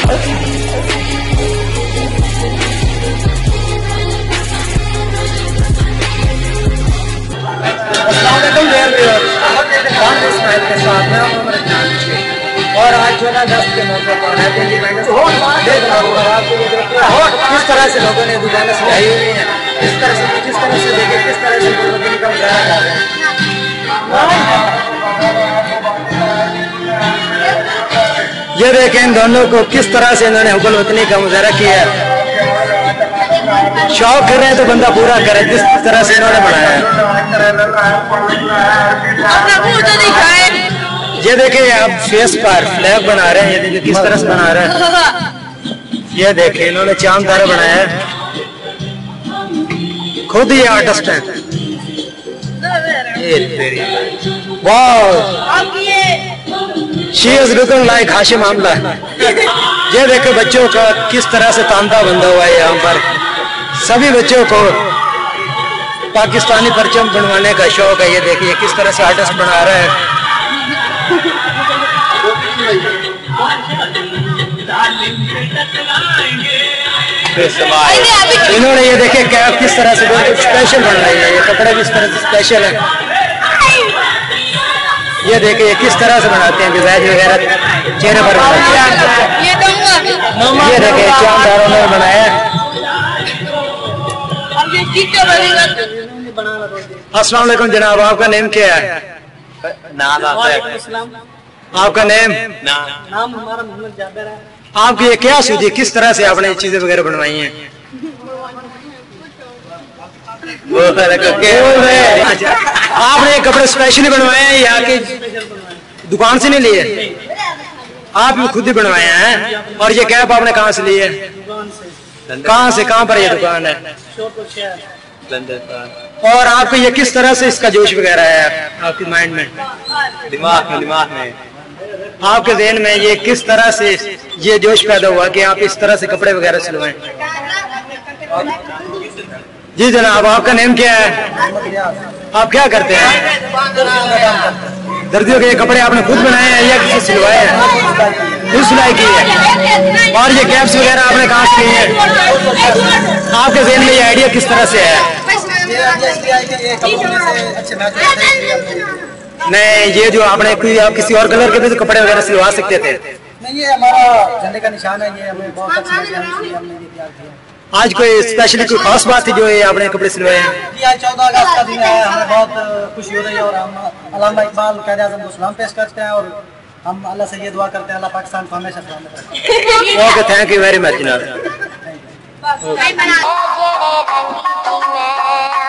sMile के साथ में और आज जो ना 10 के मौके पर है किस तरह से लोगों ने दुकानें सजाई हुई हैं, किस तरह से देखे, किस तरह से निकल रहा है। ये देखें इन दोनों को किस तरह से इन्होंने हुबल वतनी का मुजाहरा किया है। शौक कर रहे हैं तो बंदा पूरा करे, जिस तरह से इन्होंने बनाया है। ये देखिए आप फेस पर फ्लैग बना रहे हैं, ये देखिए किस तरह से बना रहे हैं। ये देखिए इन्होंने चांद तारा बनाया है, खुद ही आर्टिस्ट है। वाह, she is looking like Hashim Amla. ये देखो बच्चों का किस तरह से तांता बंधा हुआ है। यहाँ पर सभी बच्चों को पाकिस्तानी परचम बनवाने का शौक है। ये देखिए किस तरह से आर्टिस्ट बना रहा है। इन्होंने ये देखे कैप किस तरह से स्पेशल बन रही है, ये कपड़े भी इस तरह से स्पेशल है। ये देखिए किस तरह से बनाते हैं, डिजाइन वगैरह चेहरे पर बनाते हैं। ये देखिए चांदारों ने बनाया। अस्सलाम वालेकुम जनाब, आपका नेम क्या है? आपका नेम? नाम हमारा मोहम्मद जाबिर है। आपकी ये क्या सूझी, किस तरह से आपने ये चीजें वगैरह बनवाई हैं? आपने ये कपड़े स्पेशली बनवाए हैं या कि दुकान से नहीं लिए? आप भी खुद ही बनवाए हैं। और ये कैप आपने कहाँ से ली है? कहाँ से, कहाँ पर ये दुकान है? और आपको ये किस तरह से इसका जोश वगैरह है आपके माइंड में? दिमाग में आपके ज़हन में ये किस तरह से ये जोश पैदा हुआ कि आप इस तरह से कपड़े वगैरह सिलवाएं? जी जनाब, आपका नेम क्या है? आप क्या करते हैं? दर्दियों के ये कपड़े आपने खुद बनाए हैं या किसी सिलवाए हैं? खुद सिलाई की है। और ये कैप्स वगैरह आपने कहाँ से लिए हैं? आपके ज़हन में ये आइडिया किस तरह से है? नहीं, ये जो आपने आप किसी और कलर के भी तो कपड़े वगैरह सिलवा सकते थे। नहीं, ये हमारा झंडे का निशान है, ये हमें बहुत अच्छा लगा, इसलिए हमने ये तैयार किया। आज कोई स्पेशली कोई खास बात थी जो ये आपने कपड़े सिलवाए हैं? जी, आज 14 अगस्त का दिन है, हमें बहुत खुशी हो रही है और हम अल्लामा इकबाल कायदे आज़म को सलाम पेश करते हैं और हम अल्लाह से ये दुआ करते हैं अल्लाह पाकिस्तान को हमेशा सलामत रखे। Okay, thank you very much जनाब।